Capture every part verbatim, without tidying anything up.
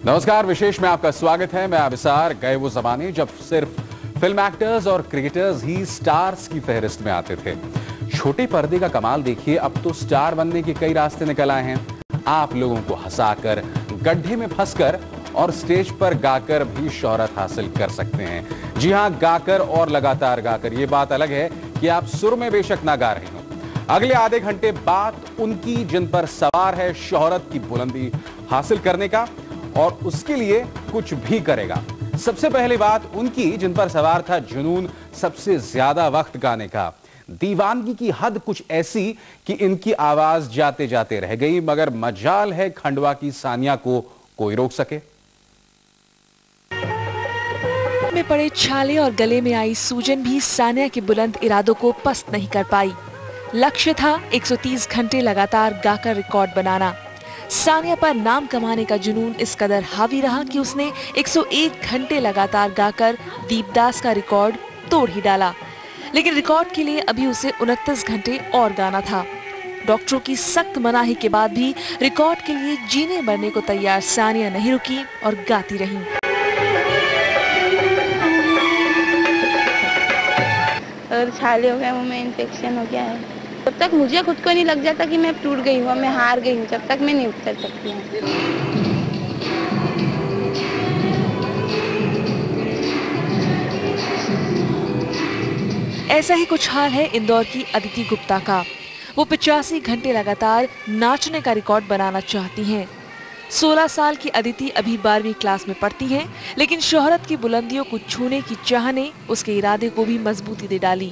नमस्कार, विशेष में आपका स्वागत है। मैं आबिसार। गए वो जमाने जब सिर्फ फिल्म एक्टर्स और क्रिकेटर्स ही स्टार्स की फहरिस्त में आते थे। छोटे पर्दे का कमाल देखिए, अब तो स्टार बनने के कई रास्ते निकल आए हैं। आप लोगों को हंसाकर, गड्ढे में फंसकर और स्टेज पर गाकर भी शोहरत हासिल कर सकते हैं। जी हां, गाकर और लगातार गाकर। ये बात अलग है कि आप सुर में बेशक ना गा रहे हो। अगले आधे घंटे बात उनकी जिन पर सवार है शोहरत की बुलंदी हासिल करने का, और उसके लिए कुछ भी करेगा। सबसे पहली बात उनकी जिन पर सवार था जुनून सबसे ज्यादा वक्त गाने का। दीवानगी की हद कुछ ऐसी कि इनकी आवाज जाते जाते रह गई, मगर मजाल है खंडवा की सानिया को कोई रोक सके। में पड़े छाले और गले में आई सूजन भी सानिया के बुलंद इरादों को पस्त नहीं कर पाई। लक्ष्य था एक सौ तीस घंटे लगातार गाकर रिकॉर्ड बनाना। सानिया पर नाम कमाने का जुनून इस कदर हावी रहा कि उसने एक सौ एक घंटे लगातार गाकर दीपदास का रिकॉर्ड तोड़ ही डाला। लेकिन रिकॉर्ड के लिए अभी उसे उनतीस घंटे और गाना था। डॉक्टरों की सख्त मनाही के बाद भी रिकॉर्ड के लिए जीने मरने को तैयार सानिया नहीं रुकी और गाती रही। और छाले हो गए, मुंह में इन्फेक्शन हो गया है। तब तक मुझे खुद को नहीं लग जाता कि मैं टूट गई हूँ, मैं हार गई हूँ, जब तक मैं नहीं उतर सकती हूँ। ऐसा ही कुछ हाल है इंदौर की अदिति गुप्ता का। वो पचासी घंटे लगातार नाचने का रिकॉर्ड बनाना चाहती हैं। सोलह साल की अदिति अभी बारहवीं क्लास में पढ़ती हैं, लेकिन शोहरत की बुलंदियों को छूने की चाह ने उसके इरादे को भी मजबूती दे डाली।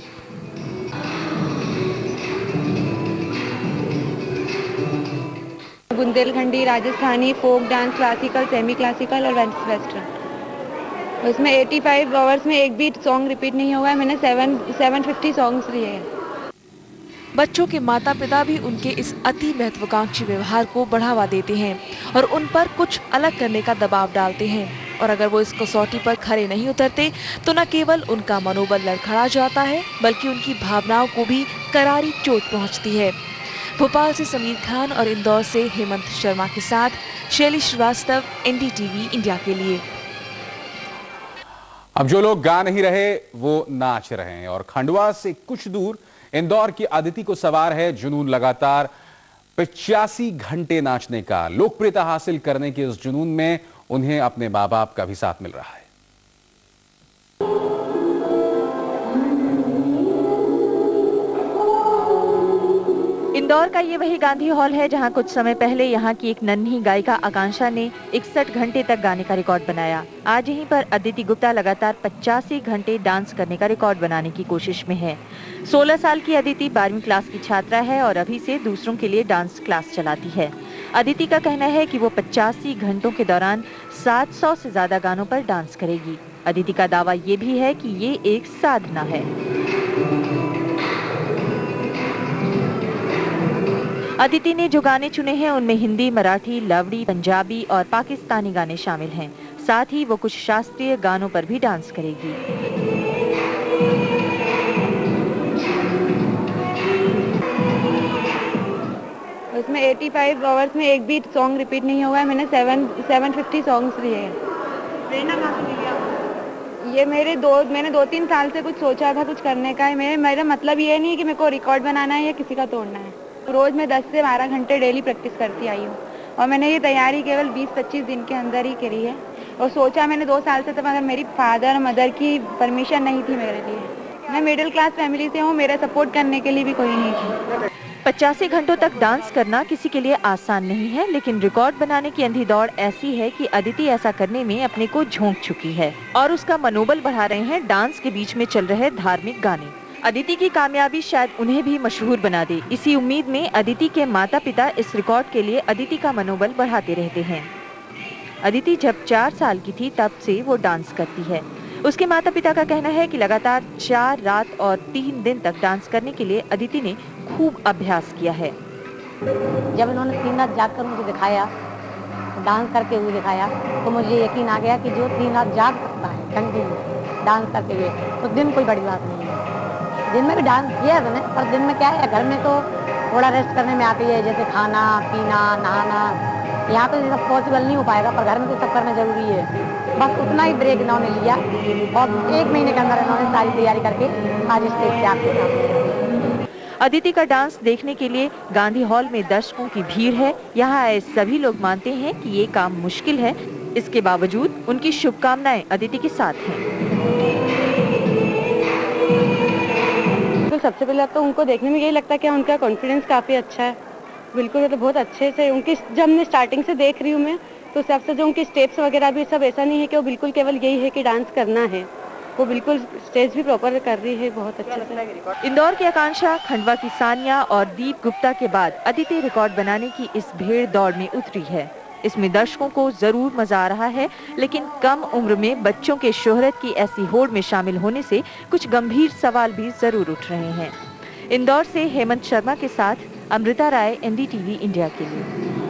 Bundelkhandi, Rajasthani, folk dance, classical, semi classical और वेस्टर्न। उसमें पचासी आवर्स में एक भी सॉन्ग रिपीट नहीं हुआ है। मैंने सेवन सेवन फिफ्टी सॉन्ग्स लिए हैं। बच्चों के माता पिता भी उनके इस अति महत्वाकांक्षी व्यवहार को बढ़ावा देते हैं और उन पर कुछ अलग करने का दबाव डालते हैं। और अगर वो इस कसौटी पर खरे नहीं उतरते तो न केवल उनका मनोबल लड़खड़ा जाता है, बल्कि उनकी भावनाओं को भी करारी चोट पहुंचती है। भोपाल से समीर खान और इंदौर से हेमंत शर्मा के साथ शैली श्रीवास्तव, एनडीटीवी इंडिया के लिए। अब जो लोग गा नहीं रहे वो नाच रहे हैं, और खंडवा से कुछ दूर इंदौर की अदिति को सवार है जुनून लगातार पचासी घंटे नाचने का। लोकप्रियता हासिल करने के उस जुनून में उन्हें अपने मां बाप का भी साथ मिल रहा है। इंदौर का ये वही गांधी हॉल है जहां कुछ समय पहले यहां की एक नन्ही गायिका आकांक्षा ने इकसठ घंटे तक गाने का रिकॉर्ड बनाया। आज यहीं पर अदिति गुप्ता लगातार पचासी घंटे डांस करने का रिकॉर्ड बनाने की कोशिश में है। सोलह साल की अदिति बारहवीं क्लास की छात्रा है और अभी से दूसरों के लिए डांस क्लास चलाती है। अदिति का कहना है कि वो पचासी घंटों के दौरान सात सौ से ज्यादा गानों पर डांस करेगी। अदिति का दावा ये भी है कि ये एक साधना है। अदिति ने जो गाने चुने हैं उनमें हिंदी, मराठी, लवड़ी, पंजाबी और पाकिस्तानी गाने शामिल हैं। साथ ही वो कुछ शास्त्रीय गानों पर भी डांस करेगी। उसमें पचासी आवर्स में एक भी सॉन्ग रिपीट नहीं हुआ है। मैंने सेवन सेवन फिफ्टी सॉन्ग्स लिए हैं। प्रेरणा कहाँ से लिया? ये मेरे दो मैंने दो तीन साल से कुछ सोचा था कुछ करने का है। मेरे मेरा मतलब ये नहीं है कि मेरे को रिकॉर्ड बनाना है या किसी का तोड़ना है। रोज मैं दस से बारह घंटे डेली प्रैक्टिस करती आई हूँ, और मैंने ये तैयारी केवल बीस पच्चीस दिन के अंदर ही करी है। और सोचा मैंने दो साल से, तो मगर मेरी फादर और मदर की परमिशन नहीं थी मेरे लिए। मैं मिडिल क्लास फैमिली से हूँ, मेरा सपोर्ट करने के लिए भी कोई नहीं था। पचासी घंटों तक डांस करना किसी के लिए आसान नहीं है, लेकिन रिकॉर्ड बनाने की अंधी दौड़ ऐसी है कि अदिति ऐसा करने में अपने को झोंक चुकी है और उसका मनोबल बढ़ा रहे हैं डांस के बीच में चल रहे धार्मिक गाने। अदिति की कामयाबी शायद उन्हें भी मशहूर बना दे। इसी उम्मीद में अदिति के माता पिता इस रिकॉर्ड के लिए अदिति का मनोबल बढ़ाते रहते हैं। अदिति जब चार साल की थी तब से वो डांस करती है। उसके माता पिता का कहना है कि लगातार चार रात और तीन दिन तक डांस करने के लिए अदिति ने खूब अभ्यास किया है। जब उन्होंने तीन रात जाग कर मुझे दिखाया, डांस करके हुए दिखाया, तो मुझे यकीन आ गया कि जो तीन रात जाग सकता है कंटिन्यू डांस करते हुए, तो दिन कोई बड़ी बात नहीं है। दिन में भी डांस किया मैंने, पर दिन में क्या है, घर में तो थोड़ा रेस्ट करने में आती है, जैसे खाना पीना, नहाना, यहाँ तो ये सब पॉसिबल नहीं हो पाएगा, पर घर में तो सब करना जरूरी है। बस उतना ही ब्रेक इन्होंने लिया और एक महीने के अंदर इन्होंने सारी तैयारी करके आज स्टेज पे आपके सामने। अदिति का डांस देखने के लिए गांधी हॉल में दर्शकों की भीड़ है। यहाँ आए सभी लोग मानते हैं कि ये काम मुश्किल है, इसके बावजूद उनकी शुभकामनाएं अदिति के साथ हैं। तो सबसे पहले तो उनको देखने में यही लगता है कि उनका कॉन्फिडेंस काफी अच्छा है। बिल्कुल मतलब बहुत अच्छे से उनकी, जब मैं स्टार्टिंग से देख रही हूँ मैं, तो सबसे जो उनकी स्टेप्स वगैरह भी सब ऐसा नहीं है कि वो बिल्कुल केवल यही है कि डांस करना है, वो बिल्कुल स्टेज भी प्रॉपर कर रही है बहुत अच्छे से। इंदौर की आकांक्षा, खंडवा की सानिया और दीप गुप्ता के बाद अदिति रिकॉर्ड बनाने की इस भीड़ दौड़ में उतरी है। इसमें दर्शकों को जरूर मजा आ रहा है, लेकिन कम उम्र में बच्चों के शोहरत की ऐसी होड़ में शामिल होने से कुछ गंभीर सवाल भी जरूर उठ रहे हैं। इंदौर से हेमंत शर्मा के साथ Amrita Rai, N D T V India के लिए।